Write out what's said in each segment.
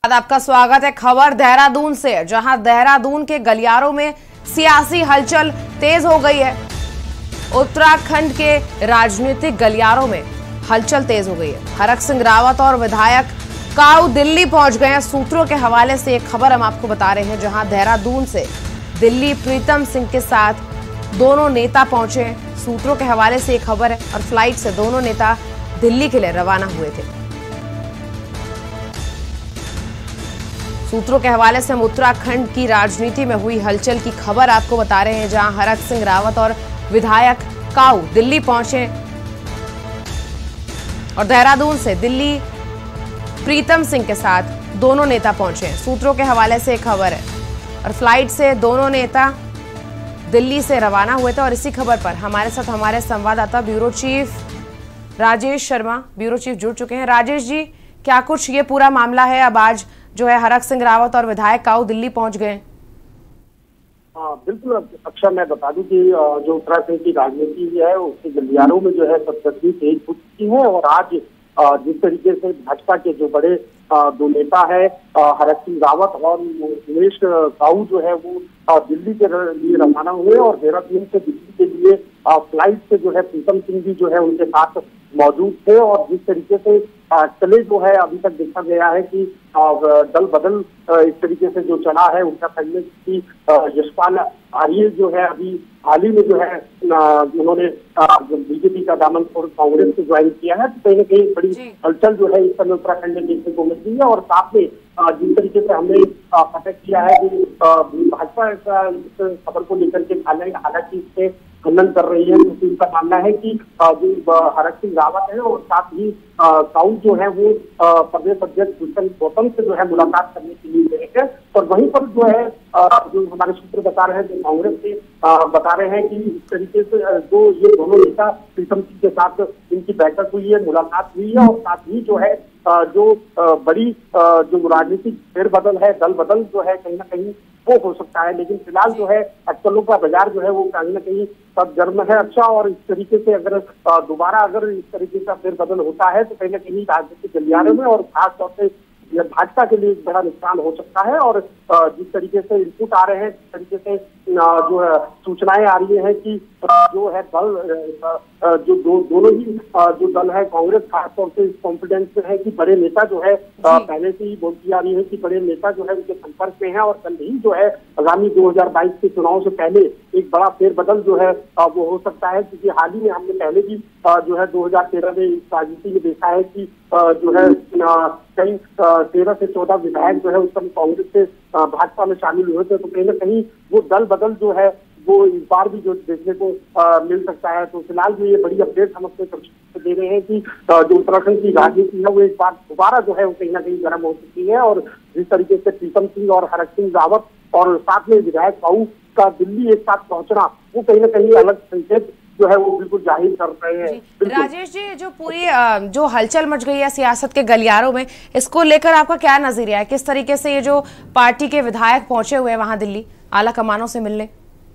आपका स्वागत है। खबर देहरादून से, जहां देहरादून के गलियारों में सियासी हलचल तेज हो गई है। उत्तराखंड के राजनीतिक गलियारों में हलचल तेज हो गई है। हरक सिंह रावत और विधायक काऊ दिल्ली पहुंच गए हैं। सूत्रों के हवाले से एक खबर हम आपको बता रहे हैं, जहां देहरादून से दिल्ली प्रीतम सिंह के साथ दोनों नेता पहुंचे। सूत्रों के हवाले से एक खबर है और फ्लाइट से दोनों नेता दिल्ली के लिए रवाना हुए थे। सूत्रों के हवाले से हम उत्तराखंड की राजनीति में हुई हलचल की खबर आपको बता रहे हैं, जहां हरक सिंह रावत और विधायक काऊ दिल्ली पहुंचे और देहरादून से दिल्ली प्रीतम सिंह के साथ दोनों नेता पहुंचे। सूत्रों के हवाले से एक खबर है और फ्लाइट से दोनों नेता दिल्ली से रवाना हुए थे। और इसी खबर पर हमारे साथ हमारे संवाददाता ब्यूरो चीफ राजेश शर्मा जुड़ चुके हैं। राजेश जी, क्या कुछ ये पूरा मामला है? अब आज जो है हरक सिंह रावत और विधायक काऊ दिल्ली पहुंच गए। बिल्कुल अक्षर, मैं बता दूं कि जो उत्तराखंड की राजनीति है उसके गलियारों में जो है सरगर्मी तेज हो चुकी है। और आज जिस तरीके से भाजपा के जो बड़े दो नेता है हरक सिंह रावत और उमेश काऊ जो है वो दिल्ली के लिए रवाना हुए और देहरादून से दिल्ली के लिए फ्लाइट से जो है प्रीतम सिंह भी जो है उनके साथ मौजूद थे। और जिस तरीके से चले जो है अभी तक देखा गया है कि दल बदल इस तरीके से जो चला है उनका कहने की यशपाल आर्य जो है अभी हाल ही में जो है उन्होंने बीजेपी का दामन छोड़ कांग्रेस से ज्वाइन किया है। तो कहीं ना कहीं बड़ी हलचल जो है इस समय उत्तराखंड में देखने को मिल रही है। और साथ में जिस तरीके से हमने पता किया है कि भाजपा इस खबर को लेकर के हालांकि इससे खंडन कर रही है, क्योंकि उनका मानना है कि जो हरक सिंह रावत है और साथ ही काऊ जो है वो प्रदेश अध्यक्ष दुष्यंत गौतम से जो है मुलाकात करने के लिए गए हैं। और वहीं पर जो है जो हमारे सूत्र बता रहे हैं, जो कांग्रेस से बता रहे हैं कि इस तरीके से जो ये दोनों नेता प्रीतम सिंह के साथ इनकी बैठक हुई है, मुलाकात हुई है। और साथ ही जो है जो बड़ी जो राजनीतिक फेरबदल है, दल बदल जो है कहीं ना कहीं वो हो सकता है। लेकिन फिलहाल जो है अटकलों का बाजार जो है वो कहीं ना कहीं गर्म है। अच्छा, और इस तरीके से अगर दोबारा अगर इस तरीके का फेरबदल होता है तो कहीं ना कहीं राजनीतिक गलियारों में और खासतौर से भाजपा के लिए एक बड़ा नुकसान हो सकता है। और जिस तरीके से इनपुट आ रहे हैं, जिस तरीके से जो है सूचनाएं आ रही हैं कि जो है दल जो दोनों ही जो दल है, कांग्रेस खासतौर से इस कॉन्फिडेंस में है कि बड़े नेता जो है पहले से ही बोलती आ रही है कि बड़े नेता जो है उनके संपर्क में है। और कल ही जो है आगामी 2022 के चुनाव से पहले एक बड़ा फेरबदल जो है वो हो सकता है। क्योंकि हाल ही में हमने पहले भी जो है 2013 में इस राजनीति में देखा है कि जो है कई 13 से 14 विधायक जो है उस समय कांग्रेस से भाजपा में शामिल हुए थे। तो कहीं ना कहीं वो दल बदल जो है वो इस बार भी जो देखने को मिल सकता है। तो फिलहाल जो ये बड़ी अपडेट हम अपने दर्शकों को दे रहे हैं कि जो उत्तराखंड की राजनीति है वो एक बार दोबारा जो है वो कहीं ना कहीं गर्म हो चुकी है। और जिस तरीके से प्रीतम सिंह और हरक सिंह रावत और साथ में विधायक काऊ का दिल्ली एक साथ पहुंचना वो कहीं ना कहीं अलग संकेत जो है वो बिल्कुल जाहिर कर रहे हैं। राजेश जी, जो पूरी जो हलचल मच गई है सियासत के गलियारों में, इसको लेकर आपका क्या नजरिया है? किस तरीके से ये जो पार्टी के विधायक पहुंचे हुए हैं वहां दिल्ली आला कमानों से मिलने?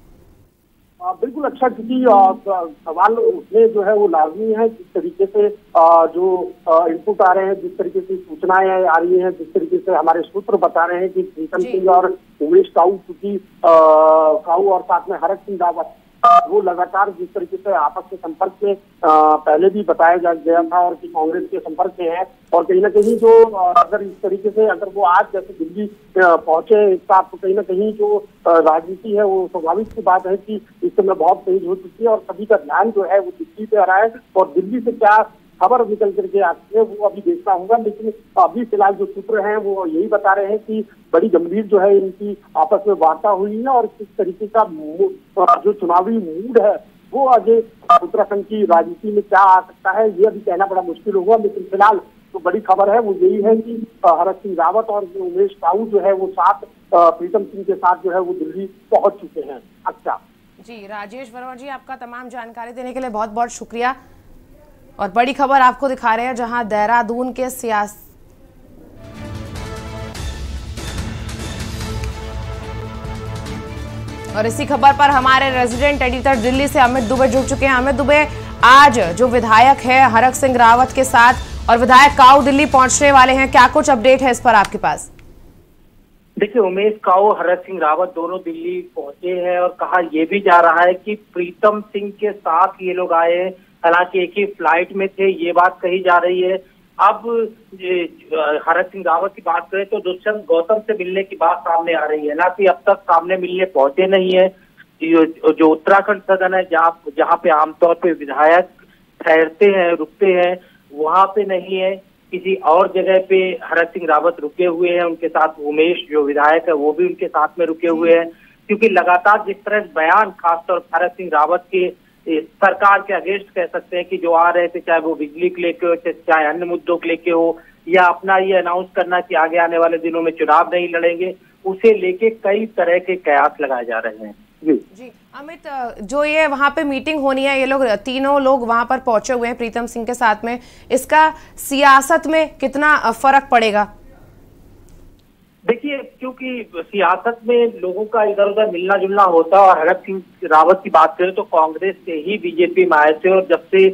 बिल्कुल अच्छा, क्योंकि सवाल उठने जो है वो लाजमी है। जिस तरीके से जो इनपुट आ रहे हैं, जिस तरीके से सूचनाएं आ रही हैं, जिस तरीके से हमारे सूत्र बता रहे हैं कि प्रीतम सिंह और उमेश काऊ, क्योंकि काऊ और साथ में हरक सिंह रावत वो लगातार जिस तरीके से आपस के संपर्क में पहले भी बताया गया था और कि कांग्रेस के संपर्क में है। और कहीं ना कहीं जो अगर इस तरीके से अगर वो आज जैसे दिल्ली पहुंचे एक साथ, तो कहीं ना कहीं जो राजनीति है वो स्वाभाविक सी बात है कि इस समय बहुत तेज हो चुकी है और सभी का ध्यान जो है वो दिल्ली पे आ रहा है। और दिल्ली से क्या खबर निकल करके आती है वो अभी देखना होगा। लेकिन अभी फिलहाल जो सूत्र हैं वो यही बता रहे हैं कि बड़ी गंभीर जो है इनकी आपस में वार्ता हुई है। और किस तरीके का जो चुनावी मूड है वो आगे उत्तराखंड की राजनीति में क्या आ सकता है ये अभी कहना बड़ा मुश्किल होगा। लेकिन फिलहाल जो बड़ी खबर है वो यही है कि हरक सिंह रावत और उमेश काऊ जो है वो साथ प्रीतम सिंह के साथ जो है वो दिल्ली पहुंच चुके हैं। अच्छा जी, राजेश वर्मा जी, आपका तमाम जानकारी देने के लिए बहुत बहुत शुक्रिया। और बड़ी खबर आपको दिखा रहे हैं, जहां देहरादून के और इसी खबर पर हमारे रेजिडेंट एडिटर दिल्ली से अमित दुबे जुड़ चुके हैं। अमित दुबे, आज जो विधायक है हरक सिंह रावत के साथ और विधायक काऊ दिल्ली पहुंचने वाले हैं, क्या कुछ अपडेट है इस पर आपके पास? देखिए, उमेश काऊ, हरक सिंह रावत दोनों दिल्ली पहुंचे हैं और कहा यह भी जा रहा है कि प्रीतम सिंह के साथ ये लोग आए हैं। हालांकि एक ही फ्लाइट में थे, ये बात कही जा रही है। अब हरक सिंह रावत की बात करें तो दुष्यंत गौतम से मिलने की बात सामने आ रही है, ना कि अब तक सामने मिलने पहुंचे नहीं है। जो उत्तराखंड सदन है, जहाँ पे आमतौर पे विधायक ठहरते हैं, रुकते हैं, वहां पे नहीं है। किसी और जगह पे हरक सिंह रावत रुके हुए हैं, उनके साथ उमेश जो विधायक है वो भी उनके साथ में रुके हुए हैं। क्योंकि लगातार जिस तरह बयान खासतौर पर हरक सिंह रावत के सरकार के अगेंस्ट कह सकते हैं कि जो आ रहे थे, चाहे वो बिजली को लेके हो, चाहे अन्य मुद्दों को लेके हो, या अपना ये अनाउंस करना कि आगे आने वाले दिनों में चुनाव नहीं लड़ेंगे, उसे लेके कई तरह के कयास लगाए जा रहे हैं। जी अमित, जो ये वहां पे मीटिंग होनी है, ये लोग तीनों लोग वहां पर पहुंचे हुए हैं प्रीतम सिंह के साथ में, इसका सियासत में कितना फर्क पड़ेगा? देखिए, क्योंकि सियासत में लोगों का इधर उधर मिलना जुलना होता है, और हरक सिंह रावत की बात करें तो कांग्रेस से ही बीजेपी में आए थे, और जब से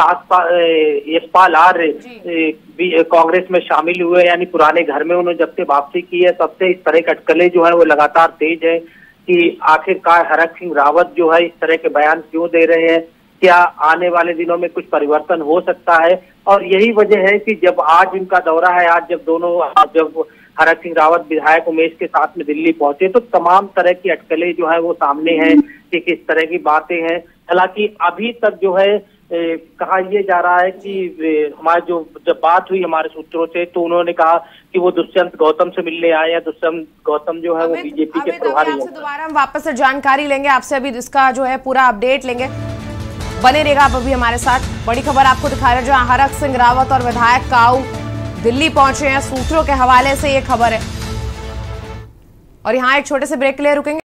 यशपाल आर्य कांग्रेस में शामिल हुए, यानी पुराने घर में उन्होंने जब से वापसी की है, तब से इस तरह के अटकलें जो है वो लगातार तेज है कि आखिरकार हरक सिंह रावत जो है इस तरह के बयान क्यों दे रहे हैं, क्या आने वाले दिनों में कुछ परिवर्तन हो सकता है। और यही वजह है कि जब आज इनका दौरा है, आज जब हरक सिंह रावत विधायक उमेश के साथ में दिल्ली पहुंचे, तो तमाम तरह की अटकलें जो है वो सामने हैं कि किस तरह की बातें हैं। हालांकि अभी तक जो है कहा यह जा रहा है कि हमारी जब बात हुई हमारे सूत्रों से, तो उन्होंने कहा कि वो दुष्यंत गौतम से मिलने आए हैं। दुष्यंत गौतम जो है वो बीजेपी के प्रभारी हैं। आपसे दोबारा हम वापस से जानकारी लेंगे, आपसे अभी इसका जो है पूरा अपडेट लेंगे। बने रहेगा आप अभी हमारे साथ। बड़ी खबर आपको दिखा रहे हैं, जहां हरक सिंह रावत और विधायक काऊ दिल्ली पहुंचे हैं, सूत्रों के हवाले से ये खबर है। और यहाँ एक छोटे से ब्रेक के लिए रुकेंगे।